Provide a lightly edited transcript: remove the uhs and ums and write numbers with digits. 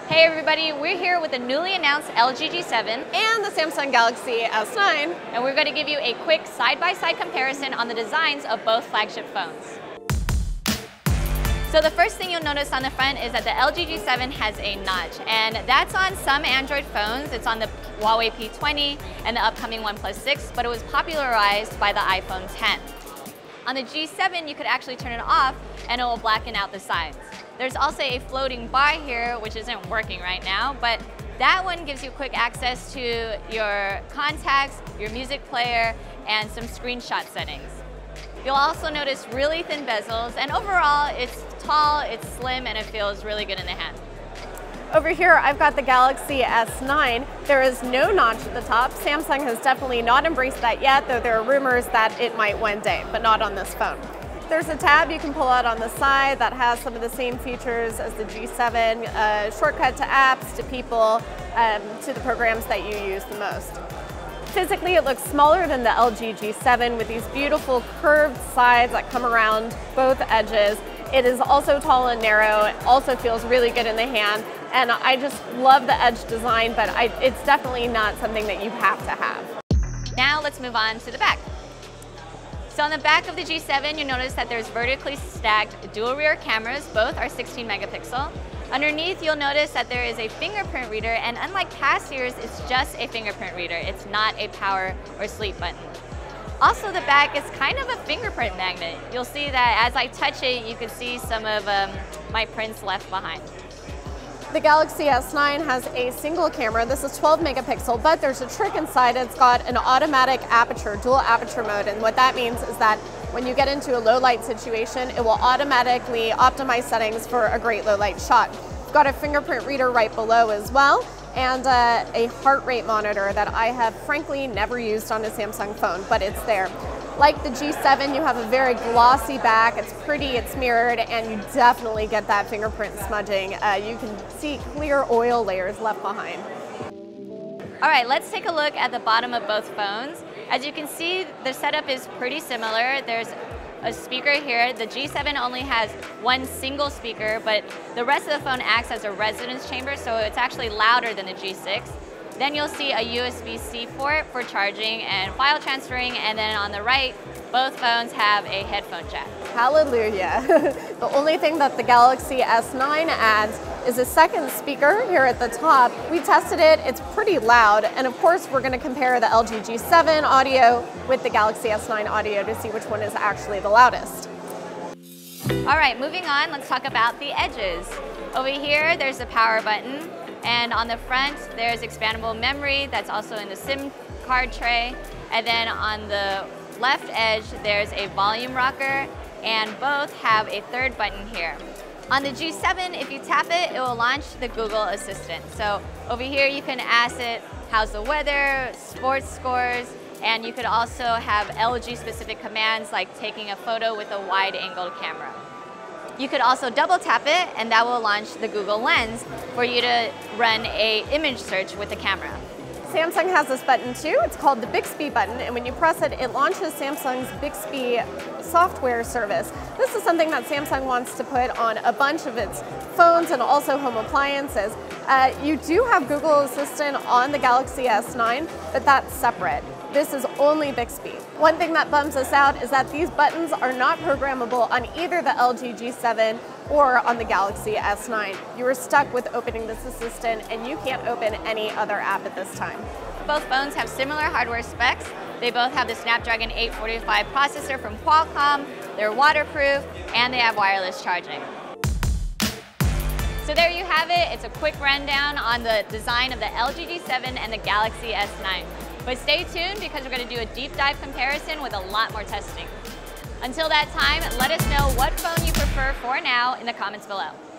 Hey everybody, we're here with the newly announced LG G7 and the Samsung Galaxy S9. and we're going to give you a quick side-by-side comparison on the designs of both flagship phones. So the first thing you'll notice on the front is that the LG G7 has a notch, and that's on some Android phones. It's on the Huawei P20 and the upcoming OnePlus 6, but it was popularized by the iPhone X. On the G7, you could actually turn it off and it will blacken out the sides. There's also a floating bar here, which isn't working right now, but that one gives you quick access to your contacts, your music player, and some screenshot settings. You'll also notice really thin bezels, and overall, it's tall, it's slim, and it feels really good in the hand. Over here, I've got the Galaxy S9. There is no notch at the top. Samsung has definitely not embraced that yet, though there are rumors that it might one day, but not on this phone. There's a tab you can pull out on the side that has some of the same features as the G7, shortcut to apps, to people, to the programs that you use the most. Physically, it looks smaller than the LG G7 with these beautiful curved sides that come around both edges. It is also tall and narrow. It also feels really good in the hand. And I just love the edge design, but it's definitely not something that you have to have. Now let's move on to the back. So on the back of the G7, you notice that there's vertically stacked dual rear cameras. Both are 16 megapixel. Underneath, you'll notice that there is a fingerprint reader, and unlike past years, it's just a fingerprint reader. It's not a power or sleep button. Also, the back is kind of a fingerprint magnet. You'll see that as I touch it, you can see some of my prints left behind. The Galaxy S9 has a single camera. This is 12 megapixel, but there's a trick inside. It's got an automatic aperture, dual aperture mode, and what that means is that when you get into a low light situation, it will automatically optimize settings for a great low light shot. It's got a fingerprint reader right below as well, and a heart rate monitor that I have frankly never used on a Samsung phone, but it's there. Like the G7, you have a very glossy back. It's pretty, it's mirrored, and you definitely get that fingerprint smudging. You can see clear oil layers left behind. All right, let's take a look at the bottom of both phones. As you can see, the setup is pretty similar. There's a speaker here. The G7 only has one single speaker, but the rest of the phone acts as a resonance chamber, so it's actually louder than the G6. Then you'll see a USB-C port for charging and file transferring, and then on the right, both phones have a headphone jack. Hallelujah. The only thing that the Galaxy S9 adds is a second speaker here at the top. We tested it, it's pretty loud, and of course we're going to compare the LG G7 audio with the Galaxy S9 audio to see which one is actually the loudest. All right, moving on, let's talk about the edges. Over here, there's the power button. And on the front, there's expandable memory that's also in the SIM card tray. And then on the left edge, there's a volume rocker, and both have a third button here. On the G7, if you tap it, it will launch the Google Assistant. So over here, you can ask it, how's the weather, sports scores, and you could also have LG-specific commands like taking a photo with a wide-angled camera. You could also double tap it, and that will launch the Google Lens for you to run an image search with the camera. Samsung has this button too. It's called the Bixby button, and when you press it, it launches Samsung's Bixby software service. This is something that Samsung wants to put on a bunch of its phones and also home appliances. You do have Google Assistant on the Galaxy S9, but that's separate. This is only Bixby. One thing that bums us out is that these buttons are not programmable on either the LG G7 or on the Galaxy S9. You are stuck with opening this assistant, and you can't open any other app at this time. Both phones have similar hardware specs. They both have the Snapdragon 845 processor from Qualcomm, they're waterproof, and they have wireless charging. So there you have it. It's a quick rundown on the design of the LG G7 and the Galaxy S9. But stay tuned because we're going to do a deep dive comparison with a lot more testing. Until that time, let us know what phone you prefer for now in the comments below.